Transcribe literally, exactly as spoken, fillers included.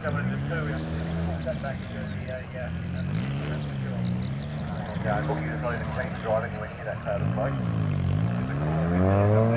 Coming into two, we have to step back and do the, uh, yeah, that's for sure. Yeah, I thought you was not even clean driving when you hit that cloud of smoke.